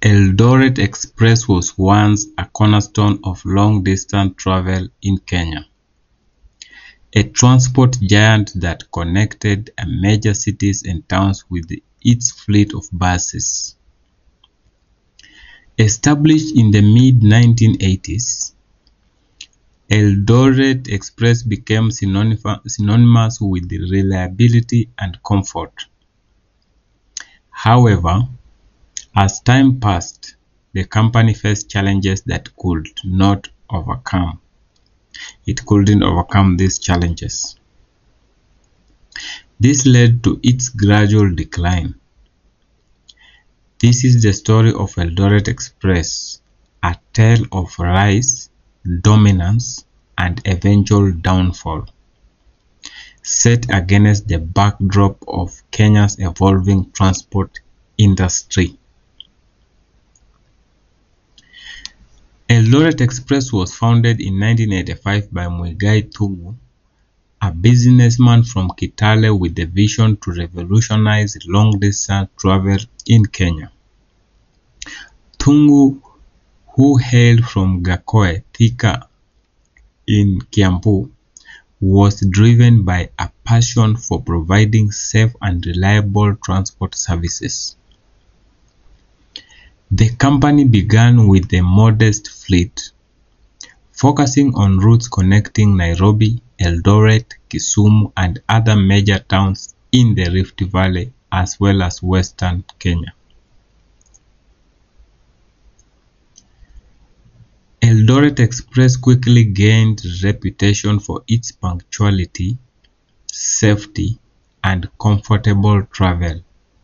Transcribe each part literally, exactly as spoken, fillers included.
Eldoret Express was once a cornerstone of long-distance travel in Kenya, a transport giant that connected major cities and towns with its fleet of buses. Established in the mid nineteen eighties, Eldoret Express became synonymous with reliability and comfort. However, as time passed, the company faced challenges that could not overcome. It couldn't overcome these challenges. This led to its gradual decline. This is the story of Eldoret Express, a tale of rise, dominance, and eventual downfall, set against the backdrop of Kenya's evolving transport industry. Eldoret Express was founded in nineteen eighty-five by Muigai Thungu, a businessman from Kitale with the vision to revolutionize long-distance travel in Kenya. Thungu, who hailed from Gakoe, Thika in Kiambu, was driven by a passion for providing safe and reliable transport services. The company began with a modest fleet, focusing on routes connecting Nairobi, Eldoret, Kisumu, and other major towns in the Rift Valley as well as Western Kenya. Eldoret Express quickly gained reputation for its punctuality, safety, and comfortable travel.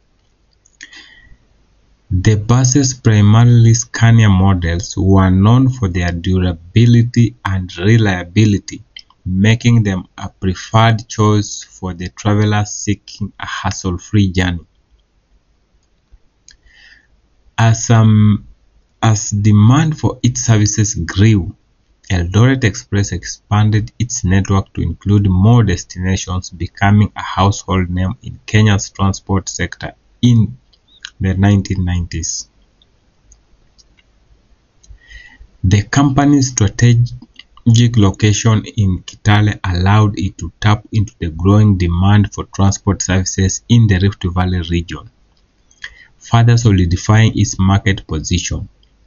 The buses, primarily Scania models, were known for their durability and reliability, making them a preferred choice for the traveler seeking a hassle-free journey. As, um, as demand for its services grew, Eldoret Express expanded its network to include more destinations, becoming a household name in Kenya's transport sector in the nineteen nineties. The company's strategic location in Kitale allowed it to tap into the growing demand for transport services in the Rift Valley region, further solidifying its market position.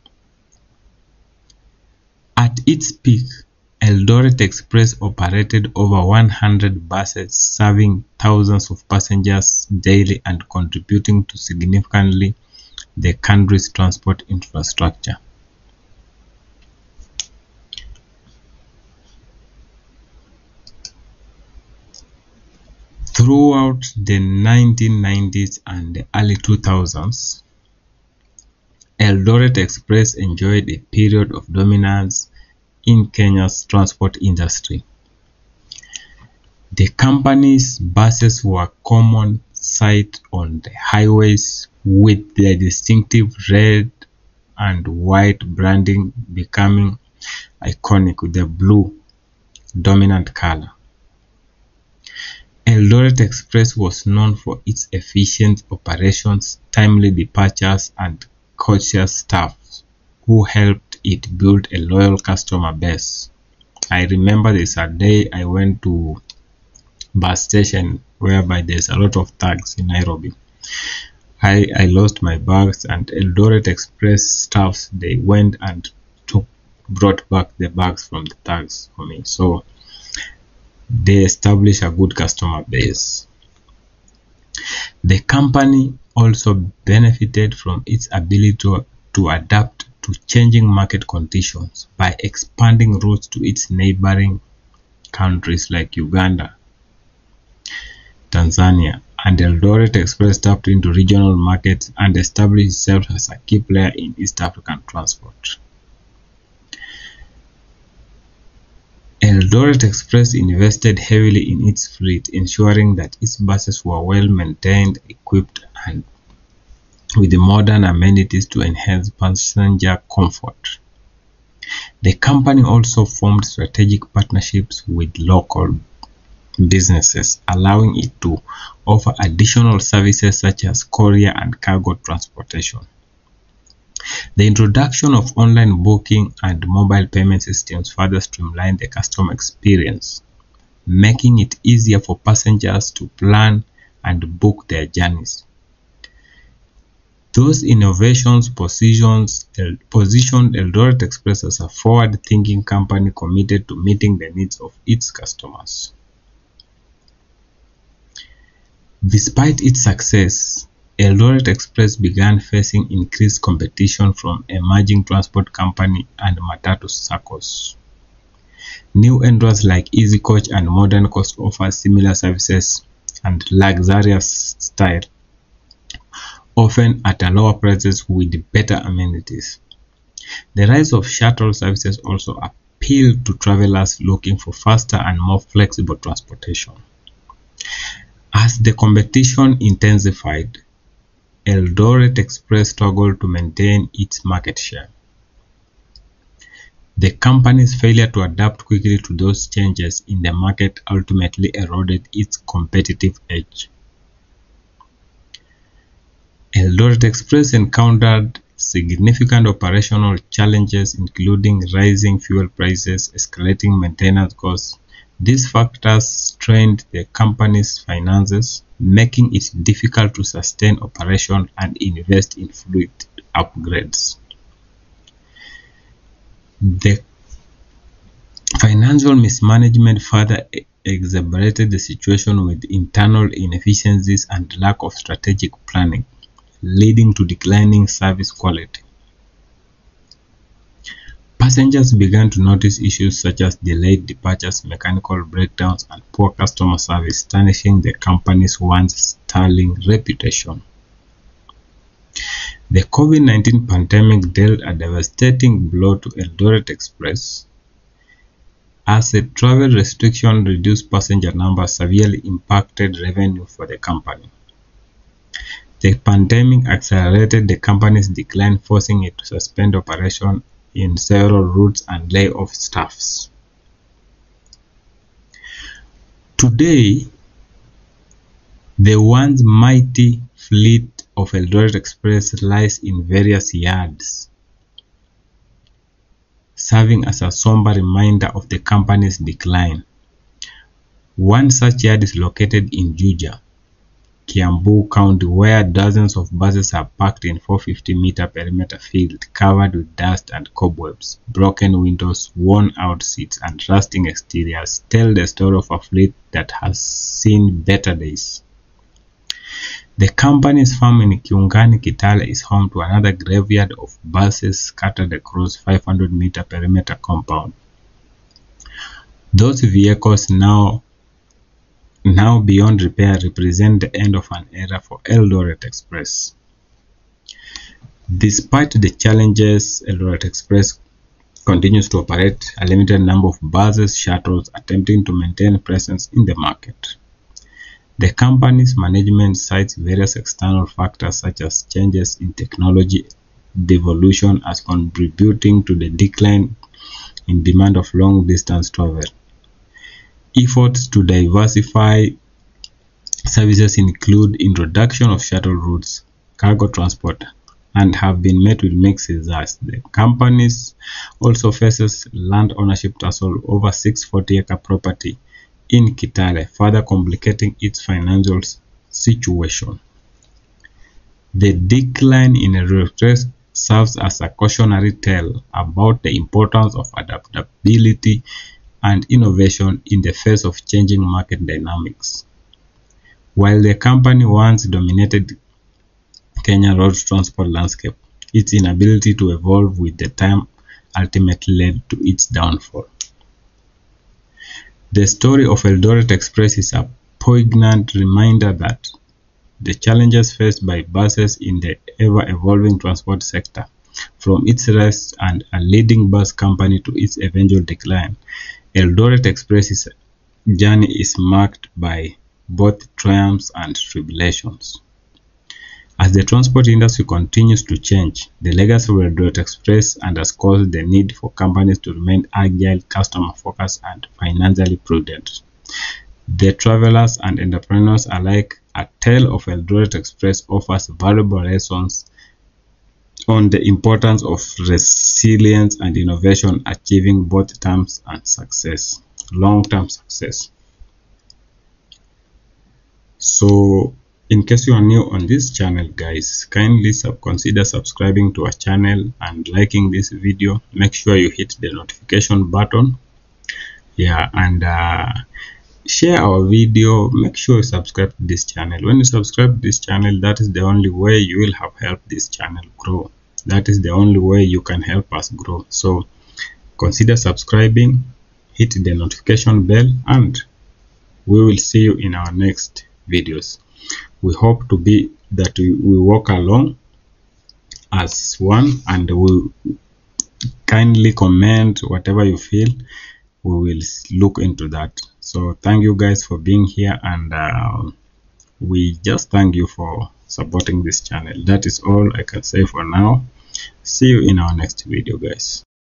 At its peak, Eldoret Express operated over one hundred buses, serving thousands of passengers daily and contributing to significantly the country's transport infrastructure. Throughout the nineteen nineties and the early two thousands, Eldoret Express enjoyed a period of dominance in Kenya's transport industry. The company's buses were common sight on the highways, with their distinctive red and white branding becoming iconic with the blue dominant color. Eldoret Express was known for its efficient operations, timely departures, and courteous staff who helped it build a loyal customer base. I remember there's a day I went to bus station whereby there's a lot of tags in Nairobi. I, I lost my bags, and Eldoret Express staffs, they went and took brought back the bags from the tags for me. So they established a good customer base. The company also benefited from its ability to, to adapt to changing market conditions by expanding routes to its neighboring countries like Uganda, Tanzania, and Eldoret Express tapped into regional markets and established itself as a key player in East African transport. Eldoret Express invested heavily in its fleet, ensuring that its buses were well maintained, equipped, and with the modern amenities to enhance passenger comfort. The company also formed strategic partnerships with local businesses, allowing it to offer additional services such as courier and cargo transportation. The introduction of online booking and mobile payment systems further streamlined the customer experience, making it easier for passengers to plan and book their journeys. Those innovations positions, positioned Eldoret Express as a forward-thinking company committed to meeting the needs of its customers. Despite its success, Eldoret Express began facing increased competition from emerging transport companies and matatu circles. New entrants like Easy Coach and Modern Coast offer similar services and luxurious style, often at a lower prices with better amenities. The rise of shuttle services also appealed to travelers looking for faster and more flexible transportation. As the competition intensified, Eldoret Express struggled to maintain its market share. The company's failure to adapt quickly to those changes in the market ultimately eroded its competitive edge. Eldoret Express encountered significant operational challenges, including rising fuel prices, escalating maintenance costs. These factors strained the company's finances, making it difficult to sustain operation and invest in fleet upgrades. The financial mismanagement further exacerbated the situation with internal inefficiencies and lack of strategic planning, leading to declining service quality. Passengers began to notice issues such as delayed departures, mechanical breakdowns, and poor customer service, tarnishing the company's once sterling reputation. The COVID nineteen pandemic dealt a devastating blow to Eldoret Express, as a travel restriction reduced passenger numbers severely impacted revenue for the company. The pandemic accelerated the company's decline, forcing it to suspend operation in several routes and lay off staffs. Today, the once mighty fleet of Eldoret Express lies in various yards, serving as a somber reminder of the company's decline. One such yard is located in Juja, Kiambu County, where dozens of buses are parked in four hundred fifty meter perimeter field covered with dust and cobwebs. Broken windows, worn out seats, and rusting exteriors tell the story of a fleet that has seen better days. The company's farm in Kiungani, Kitale is home to another graveyard of buses scattered across five hundred meter perimeter compound. Those vehicles now now beyond repair represent the end of an era for Eldoret Express. Despite the challenges, Eldoret Express continues to operate a limited number of buses, shuttles, attempting to maintain presence in the market. The company's management cites various external factors such as changes in technology devolution as contributing to the decline in demand of long-distance travel. Efforts to diversify services include introduction of shuttle routes, cargo transport, and have been met with mixed results. The company also faces land ownership tussle over six hundred forty acre property in Kitale, further complicating its financial situation. The decline in Eldoret serves as a cautionary tale about the importance of adaptability and innovation in the face of changing market dynamics. While the company once dominated Kenya road transport landscape, its inability to evolve with the time ultimately led to its downfall. The story of Eldoret Express is a poignant reminder that the challenges faced by buses in the ever-evolving transport sector, from its rise and a leading bus company to its eventual decline, Eldoret Express's journey is marked by both triumphs and tribulations. As the transport industry continues to change, the legacy of Eldoret Express underscores the need for companies to remain agile, customer-focused, and financially prudent. The travelers and entrepreneurs alike, a tale of Eldoret Express offers valuable lessons on the importance of resilience and innovation, achieving both terms and success, long-term success. So in case you are new on this channel, guys, kindly sub consider subscribing to our channel and liking this video. Make sure you hit the notification button, yeah, and uh, share our video. Make sure you subscribe to this channel. When you subscribe to this channel, that is the only way you will have helped this channel grow. That is the only way you can help us grow. So consider subscribing, hit the notification bell, and we will see you in our next videos. We hope to be that we, we walk along as one, and we kindly comment whatever you feel. We will look into that. So thank you guys for being here, and uh, we just thank you for supporting this channel. That is all I can say for now. See you in our next video, guys.